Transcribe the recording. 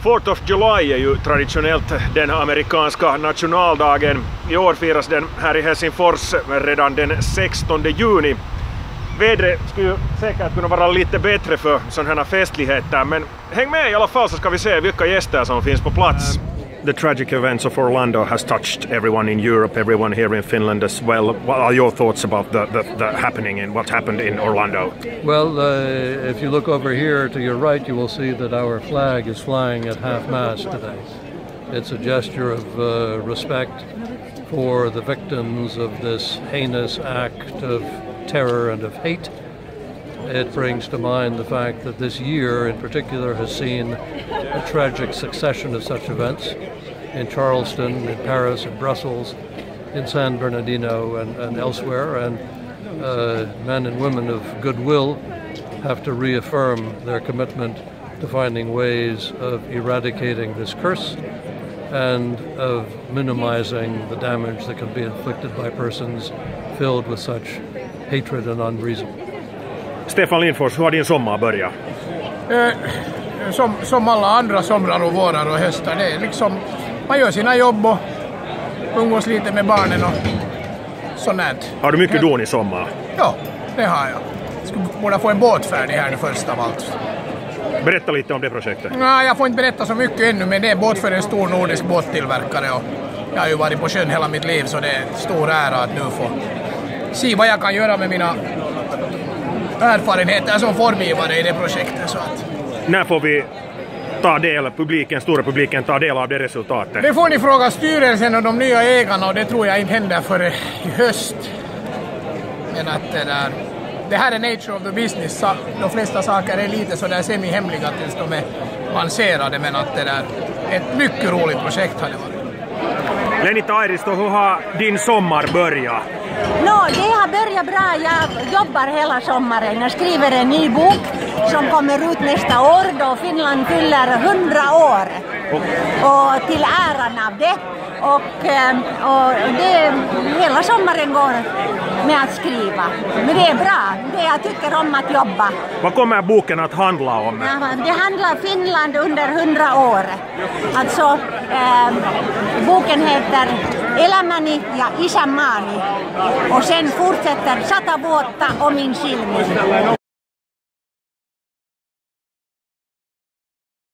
4th of July är ju traditionellt den amerikanska nationaldagen. I år firas den här i Helsingfors redan den 16 juni. Vädret skulle ju säkert kunna vara lite bättre för sådana här festligheter, men häng med i alla fall så ska vi se vilka gäster som finns på plats. The tragic events of Orlando has touched everyone in Europe, everyone here in Finland as well. What are your thoughts about the happening and what happened in Orlando? Well, if you look over here to your right, you will see that our flag is flying at half-mast today. It's a gesture of respect for the victims of this heinous act of terror and of hate. It brings to mind the fact that this year in particular has seen a tragic succession of such events in Charleston, in Paris, in Brussels, in San Bernardino and elsewhere, and men and women of goodwill have to reaffirm their commitment to finding ways of eradicating this curse and of minimizing the damage that can be inflicted by persons filled with such hatred and unreason. Stefan Lindfors, hur har din sommar börjat? Som alla andra somrar och vårar och höstar, det är liksom, man gör sina jobb och umgås lite med barnen och sånt. Har du mycket don i sommar? Ja, det har jag. Borde få en båt färdig här nu först av allt. Berätta lite om det projektet. Nej, jag får inte berätta så mycket ännu, men det är båt för en stor nordisk båttillverkare och jag har ju varit på sjön hela mitt liv, så det är en stor ära att nu få se vad jag kan göra med mina erfarenheter som formgivare i det projektet. Så att. När får vi ta del, stora publiken ta del av det resultatet? Det får ni fråga styrelsen och de nya ägarna, och det tror jag inte händer för i höst. Men att det här är nature of the business. De flesta saker är lite så där semi-hemliga tills de är lanserade, men att det där är ett mycket roligt projekt har det varit. Lenita Airisto, hur har din sommar börjat? Det har börjat bra. Jag jobbar hela sommaren. Jag skriver en ny bok som kommer ut nästa år då Finland fyller 100 år. Och till äran av det. Och det, hela sommaren går med att skriva. Men det är bra. Jag tycker om att jobba. Vad kommer boken att handla om? Det handlar om Finland under 100 år. Alltså, boken heter Elämäni ja isänmaani. Och sen fortsätter 100 vuotta omin silmin.